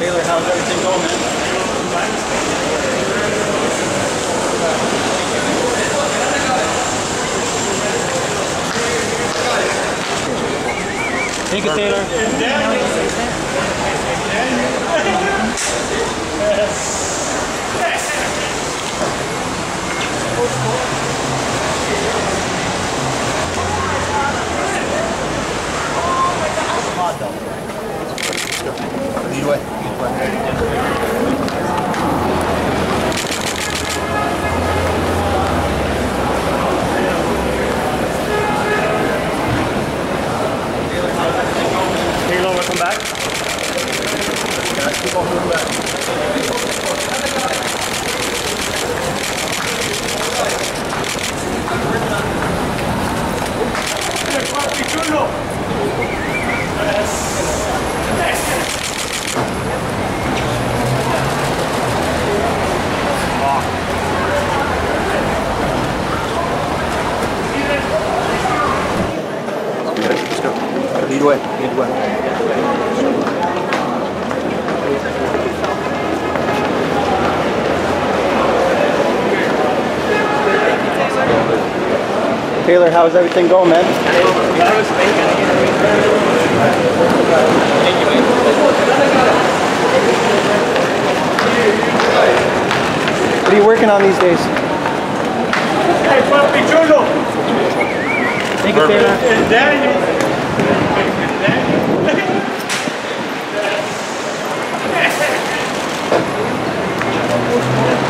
Taylor, how's everything going, man? Thank you, Taylor. Lead away. Taylor, welcome back. Guys, keep on moving back. Let's go. Lead away. Lead away. Taylor, how's everything going, man? What are you working on these days? Thank you, Taylor.